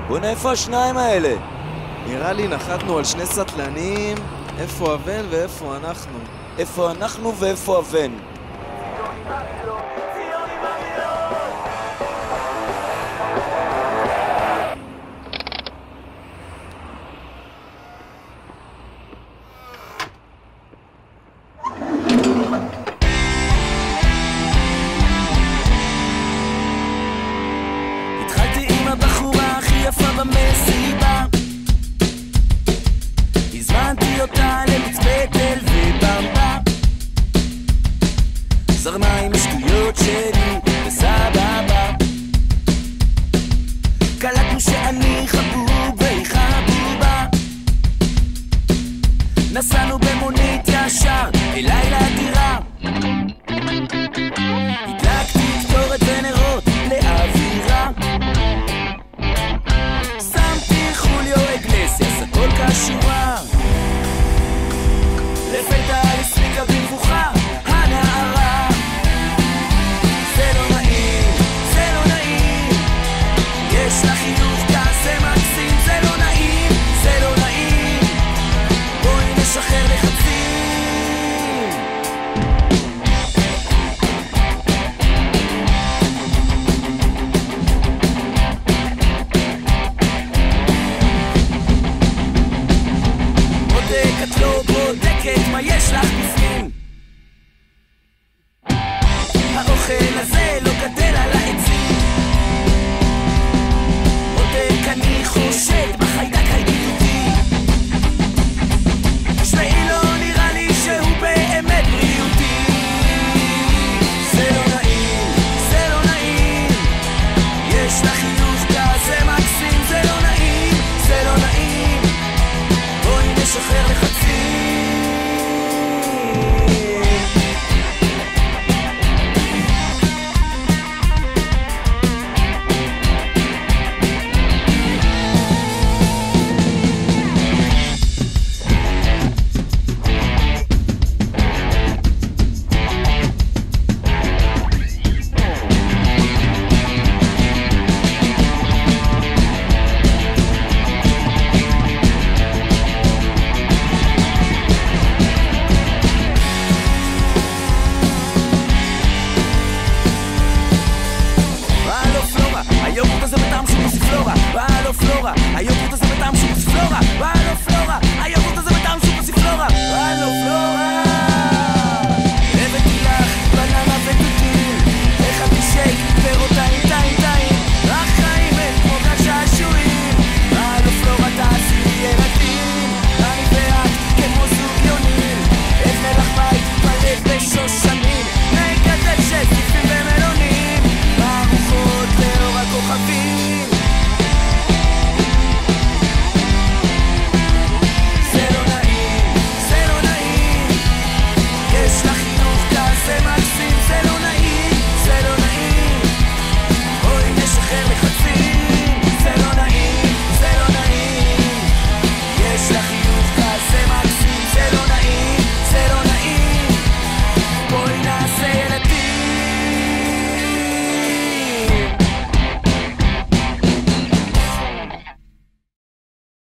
בוא'נה, איפה השניים האלה? נראה לי נחתנו על שני סטלנים. איפה אבן ואיפה אנחנו? איפה אנחנו ואיפה אבן? התחלתי עם הבחורה הכי יפה במסיבה, הזמנתי אותה למצפה תל ובמבה, זרמה עם השטויות שלי וסבבה, קלטנו שאני חבוב והיא חבובה, נסענו במונית ישר אליי לדירה, הדלקתי קטורת ונרות לאווירה, שמתי חוליו אגלסיאס, הכל כשורה, לפתע הספיקה במבוכה הנערה, זה לא נעים, זה לא נעים, יש לה חיוך כזה מקסים, זה לא נעים, זה לא נעים, בואי נשחרר לחצים. בודקת לא בודקת מה יש לך בפנים, האוכל הזה לא גדל על העצים, בודק אני חושד בחיידק הידידותי, שמעי לא נראה לי שהוא באמת בריאותי, זה לא נעים, זה לא נעים, יש לך חיוך כזה מקסים, זה לא נעים, זה לא נעים, בואי נשחרר לחצים. היוגורט הזה בטעם שהוא פסיפלורה, באה לו פלורה, היוגורט הזה בטעם שהוא פסיפלורה, באה לו פלורה, היוגורט הזה בטעם שהוא פסיפלורה, באה לו